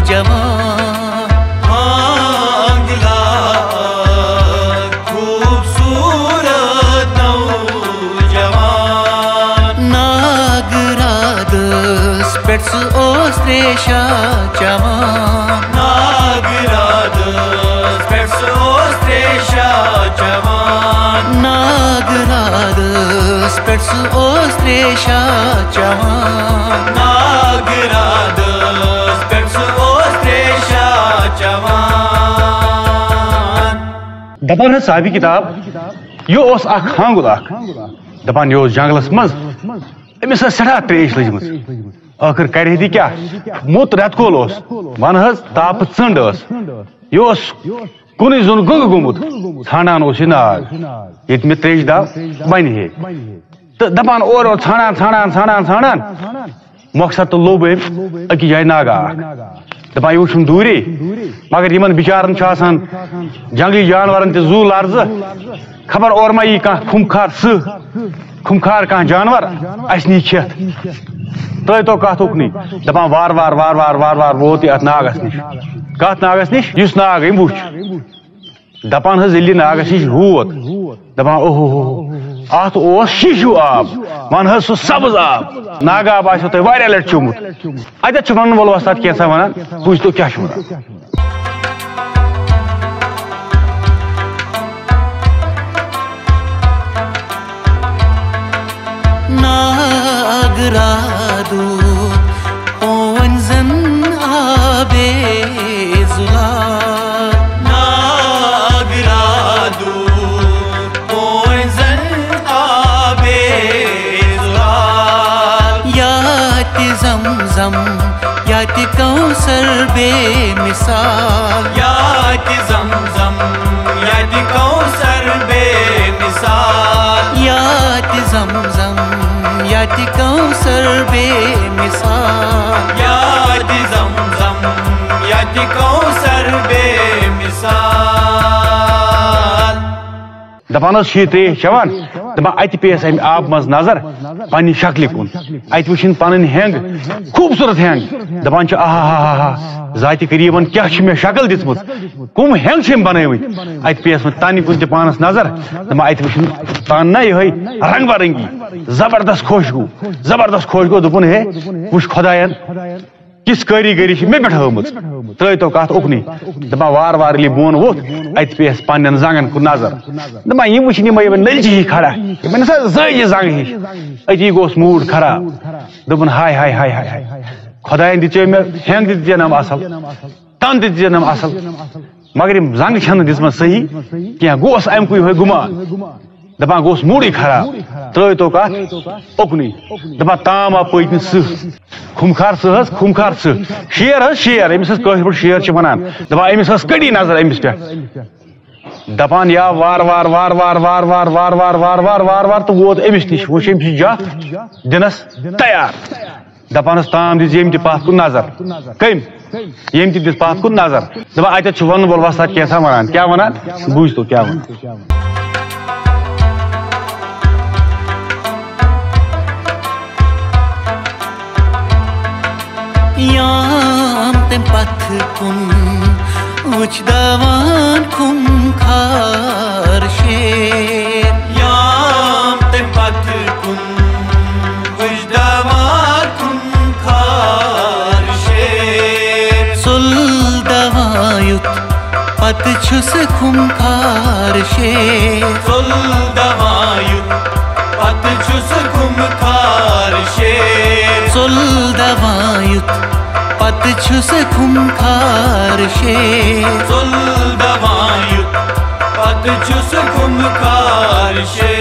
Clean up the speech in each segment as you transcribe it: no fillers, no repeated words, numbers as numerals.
جوان آنگلا خوبصورت نوجوان ناگرادس پٮ۪ٹھ سُہ اوس تریشا جوان ناگرادس پٮ۪ٹھ سُہ اوس تریشا جوان ناگرادس پٮ۪ٹھ سُہ اوس تریشا جوان ناگرادس پٮ۪ٹھ سُہ اوس تریشا جوان دپان حظ صاحبی کتاب یہ اوس اکھ ہانگُل اکھ دپان یہ اوس جنگلس منٛز أمِس ٲس سٮ۪ٹھاہ تریش لٔجمٕژ ٲخٕر کرِ دی کیٛاہ موٚت رٮ۪تہٕ کول اوس ون حظ تاپہٕ ژٔنٛڈ ٲس یہِ اوس کُنُے زوٚن گنٛگہٕ گوٚمُت ژھانڈان اوس یہِ ناگ ییٚتہِ مےٚ تریشہِ دب بنہِ ہے تہٕ دپان اورٕ یورٕ ژھانڈان ژھانڈان ژھانڈان ژھانڈان مۄخصر تہٕ لوٚب أمۍ أکِس جایہِ ناگا اکھ دپان یہِ وٕچھُم دوٗرے مگر یِمن بِچارن چھُ آسان جنگلی جانورن تہِ زُو لرزٕ خبر اورٕ ما یی کانٛہہ خُمکھار سٕہہ خُمکھار کانٛہہ جانور اسہِ نی کھٮ۪تھ ترٛٲیتو کتھ اُکنُے دپان وارٕ وارٕ وارٕ وارٕ وارٕ وارٕ ووت یہِ اتھ ناگس نِش کتھ ناگس نِش یُس ناگ أمۍ وٕچھ دپان حظ ییٚلہِ یہِ ناگس نِش ووت دپان اوہو اتھ اوس شیٖشوٗ آب ون حظ سُہ سبٕز آب ناگہٕ آب آسیو تۄہہِ واریاہ لٹہِ چوٚمُت اتٮ۪تھ چھُ ونن وول وۄستاد کینٛژھا ونان بوٗزتو کیٛاہ چھُ ونان ناگرادو اون زن آبے زلال ناگرادو اون زن آبے زلال یاتہِ زمزم یاتہِ کوثر بے مثال یاتہِ زمزم یاتہِ کوثر بے مثال یاتہِ زمزم یاتہِ کوثر بے مثال یاتہِ زمزم یاتہِ کوثر بے مثال دپان حظ چھِ یہِ تریش چٮ۪وان دپان اتہِ پییس امہِ آبہٕ منٛز نظر پننہِ شکلہِ کُن اتہِ وٕچھِنۍ پنٕنۍ ہینٛگ خوٗبصوٗرت ہینٛگ دپان چھِ آہا ہا ہا ہا ذاتہِ قریٖبن کیٛاہ چھِ مےٚ شکل دِژمٕژ کُم ہینٛگ چھِ أمۍ بنٲومٕتۍ اتہِ پییس وۄنۍ تنہِ کُن تہِ پانس نظر دپان اتہِ وٕچھِنۍ تن نہ یِہوٚے رنگ برنگی زبردست خۄش گوٚو دوٚپُن ہے وٕچھ خۄداین کِژھ کٲریٖگٔری چھِ مےٚ پٮ۪ٹھ ہٲومٕژ ترٛٲیتو کتھ اُکنُے دپان وارٕ وارٕ ییٚلہِ بۄن ووٚتھ اتہِ پییس پننٮ۪ن زنگن کُن نظر دپان یِم وٕچھِنۍ یِمے نٔلچہِ ہی کھڑا یِمن ہسا زٲیجہِ زنگہٕ ہِش أتی گوٚوس موٗڈ خراب دوٚپُن ہاے ہاے ہاے ہاے ہاے خۄداین دِژے مےٚ ہینٛگ تہِ دِژینم اصل تن تہِ دِژینم اصل مگر یِم زنگہٕ چھنہٕ دِژمژ صحیح کینٛہہ گوٚوس امہِ کُے یِہوٚے گُمان دپان گوٚوس موٗڈٕے خراب ترٛٲیتو کتھ اُکنُے دپان تام آو پٔتمہِ سٕہہ خُمکھار سٕہہ حظ خُمکھار سٕہہ شیر حظ شیر أمِس حظ کٲشِر پٲٹھۍ شیر چھِ ونان دپان أمِس ٲس کٔڑی نظر أمِس پٮ۪ٹھ دپان یا وارٕ وارٕ وارٕ وارٕ وارٕ وارٕ وارٕ وارٕ وارٕ وارٕ وارٕ وارٕ تہٕ ووت أمِس نِش وٕچھ أمۍ سٕنٛز جَتھ دِنس تیار دپان حظ تام دِژ ییٚمۍ تہِ پتھ کُن نظر کٔمۍ ییٚمۍ تہِ دِژ پتھ کُن نظر دپان اتٮ۪تھ چھُ ونن وول وۄستاد کینٛژھا ونان کیٛاہ ونان بوٗزتو کیٛاہ ونان یام تمہِ پتھٕ کُن وٕچھ دوان خُمکھار شیر یام تمہِ پتہٕ کُن وٕچھ دوان خُمکھار شیر سُل دوان یُتھ پتہٕ چھُ سُہ خُمکھار شیر سُل دوان یُتھ پتہٕ چھُ سُہ خُمکھار شیر سُل دوان یُتھ پتہٕ چھُ سُہ خُمکھار شیر سُل دوان یُتھ پتہٕ چھُ سُہ خُمکھار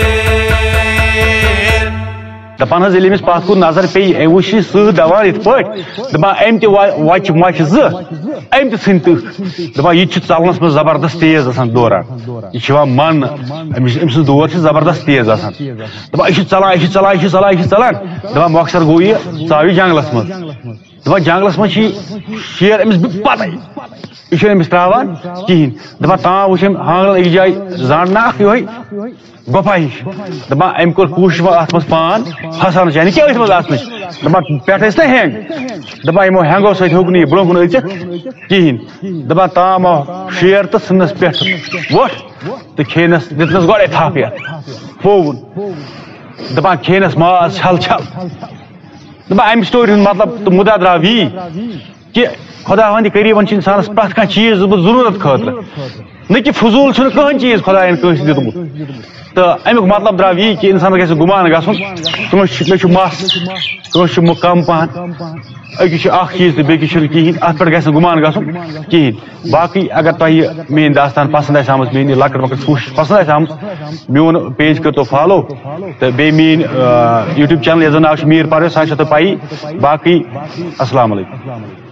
شیر دپان حظ ییٚلہِ أمِس پتھ کُن نظر پیٚیہِ أمۍ وٕچھ یہِ سٕہہ دوان یِتھ پٲٹھۍ دپان أمۍ تہِ وچہِ مۄچہِ زٕ أمۍ تہِ ژھٕنۍ تٕکھ دپان یہِ تہِ چھُ ژلنس منٛز زبردست تیز آسان دوران یہِ چھُ یِوان ماننہٕ أمۍ سُنٛد دور چھُ زبردست تیز آسان دپان یہِ چھُ ژلان یہِ چھُ ژلان یہِ چھُ ژلان یہِ چھُ ژلان دپان مۄخصر گوٚو یہِ ژاو یہِ جنگلس منٛز دپان جنگلس من شیر امس پتہ یہ امس تراوان کہین دپان تام وچھ ہانگل ایک جائے زاننا یہ گپا ہش دپان ام کور کوشش ات مز پان پھسان یعنی کیا مز آسنچ دپان پہ نا ہینگ دپان یمو ہینگو ست ہوں برو کن اچت کہین دپان تام آو شیر تو ژھنس پہ ووٹ تو کھینس دتنس گۄڈے تھپ یتھ پھوُن دپان کھینس ماز چھل چھل دپان امہ سٹوری ہند مطلب تو مدعا درٛاو یی کہ خدا ہند قریباً انسانس پرٛٮ۪تھ کانٛہہ چیز ضروٗرت خٲطرٕ نہ کہ فضوٗل چھُنہٕ کٕہٕنۍ چیٖز خۄدایَن کٲنٛسہِ دیُتمُت تہٕ امیُک مطلب درٛاو یی کہ انسانس گژھِ گُمان گژھُن کٲنٛسہِ مےٚ چھُ مس کٲنٛسہِ چھُ کم پہن أکِس چھُ اکھ چیٖز تہٕ بیٚکِس چھُنہٕ کِہیٖنۍ اتھ پٮ۪ٹھ گژھِ نہٕ گُمان گژھُن کِہیٖنۍ باقٕے اگر تۄہہِ میٲنۍ داستان پسنٛد آسہِ آمٕژ میٲنۍ یہِ لۄکٕٹ مۄکٕٹ کوٗشش پسنٛد آسہِ آمٕژ میون پیج کٔرتو فالو تہٕ بیٚیہِ میٲنۍ یوٗٹیوب چینل یتھ زن ناو چھُ میٖر پرویز سۄ آسیو تۄہہِ پایی باقٕے السلام علیکم